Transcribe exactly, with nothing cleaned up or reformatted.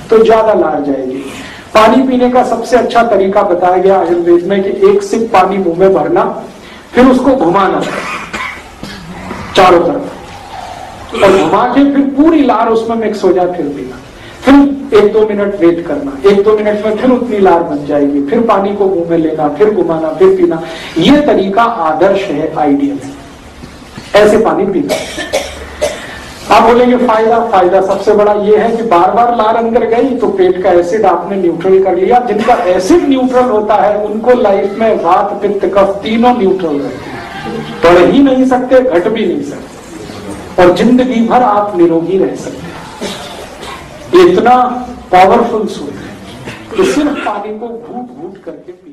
तो ज्यादा लार जाएगी। पानी पीने का सबसे अच्छा तरीका बताया गया आयुर्वेद में कि एक सिप पानी मुंह में भरना, फिर उसको घुमाना चारों तरफ, और घुमा के फिर पूरी लार उसमें मिक्स हो जाए फिर पीना। फिर एक दो मिनट वेट करना, एक दो मिनट में फिर उतनी लार बन जाएगी, फिर पानी को मुंह में लेना, फिर घुमाना, फिर पीना। ये तरीका आदर्श है, आइडियल है, ऐसे पानी पीना। आप बोलेंगे फायदा, फायदा सबसे बड़ा ये है कि बार बार लार अंदर गई तो पेट का एसिड आपने न्यूट्रल कर लिया। जिनका एसिड न्यूट्रल होता है उनको लाइफ में वात पित्त कफ तीनों न्यूट्रल रहते हैं, बढ़ ही नहीं सकते, घट भी नहीं सकते, और जिंदगी भर आप निरोगी रह सकते हैं। इतना पावरफुल सूत्र है कि सिर्फ पानी को घूट घूट करके